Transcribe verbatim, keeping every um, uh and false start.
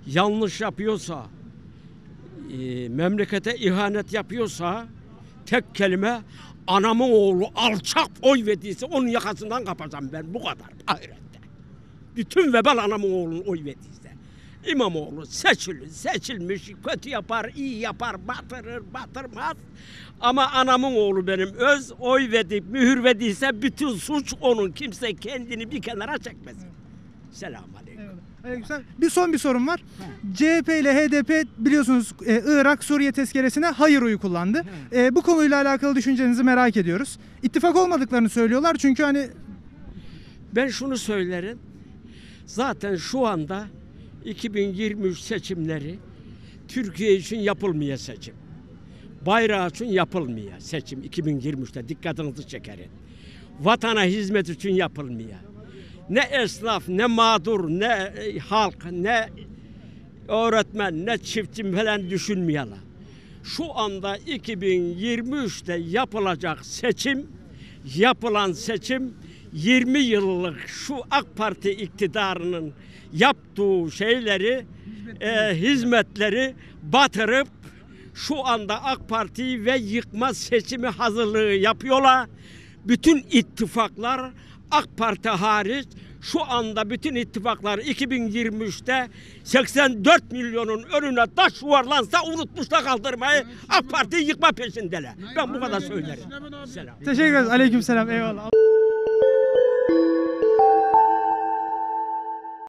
yanlış yapıyorsa, e, memlekete ihanet yapıyorsa tek kelime anamın oğlu alçak oy verdiyse onun yakasından kapacağım ben, bu kadar ahirette. Bütün vebal anamın oğlunun oy verdiyse. İmamoğlu seçilir, seçilmiş, kötü yapar, iyi yapar, batırır, batırmaz. Ama anamın oğlu benim öz oy verdik, mühür verdiyse bütün suç onun. Kimse kendini bir kenara çekmesin. Selamun aleyküm. Aleykümselam. Bir son bir sorum var. C H P ile H D P biliyorsunuz e, Irak Suriye tezkeresine hayır oyu kullandı. E, bu konuyla alakalı düşüncenizi merak ediyoruz. İttifak olmadıklarını söylüyorlar çünkü hani Ben şunu söylerim. Zaten şu anda iki bin yirmi üç seçimleri Türkiye için yapılmıyor seçim. Bayrağı için yapılmıyor seçim iki bin yirmi üçte, dikkatinizi çekerim. Vatana hizmet için yapılmıyor. Ne esnaf, ne mağdur, ne halk, ne öğretmen, ne çiftçi falan düşünmeyeler. Şu anda iki bin yirmi üçte yapılacak seçim, yapılan seçim yirmi yıllık şu AK Parti iktidarının yaptığı şeyleri, e, hizmetleri batırıp şu anda AK Parti'yi ve yıkma seçimi hazırlığı yapıyorlar. Bütün ittifaklar AK Parti hariç şu anda bütün ittifaklar iki bin yirmi üçte seksen dört milyonun önüne taş yuvarlansa unutmuşlar kaldırmayı, AK Parti'yi yıkma peşindeler. Ben bu kadar söylerim. Selam. teşekkür ederiz. Aleykümselam. Eyvallah.